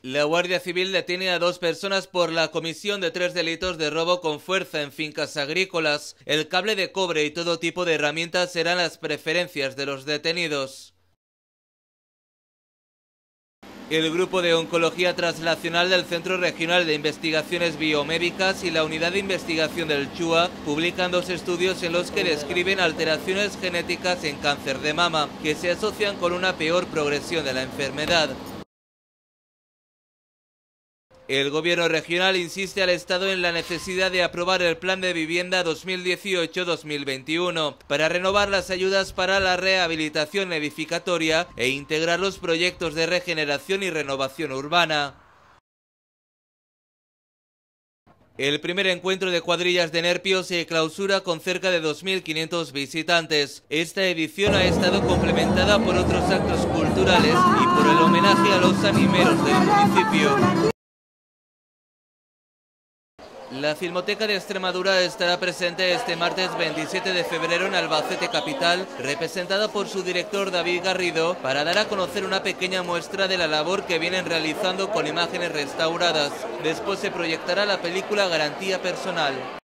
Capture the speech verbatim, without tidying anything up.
La Guardia Civil detiene a dos personas por la comisión de tres delitos de robo con fuerza en fincas agrícolas. El cable de cobre y todo tipo de herramientas serán las preferencias de los detenidos. El Grupo de Oncología Translacional del Centro Regional de Investigaciones Biomédicas y la Unidad de Investigación del Chua publican dos estudios en los que describen alteraciones genéticas en cáncer de mama, que se asocian con una peor progresión de la enfermedad. El Gobierno regional insiste al Estado en la necesidad de aprobar el Plan de Vivienda dos mil dieciocho dos mil veintiuno para renovar las ayudas para la rehabilitación edificatoria e integrar los proyectos de regeneración y renovación urbana. El primer encuentro de cuadrillas de Nerpio se clausura con cerca de dos mil quinientos visitantes. Esta edición ha estado complementada por otros actos culturales y por el homenaje a los animeros del municipio. La Filmoteca de Extremadura estará presente este martes veintisiete de febrero en Albacete capital, representada por su director David Garrido, para dar a conocer una pequeña muestra de la labor que vienen realizando con imágenes restauradas. Después se proyectará la película Garantía Personal.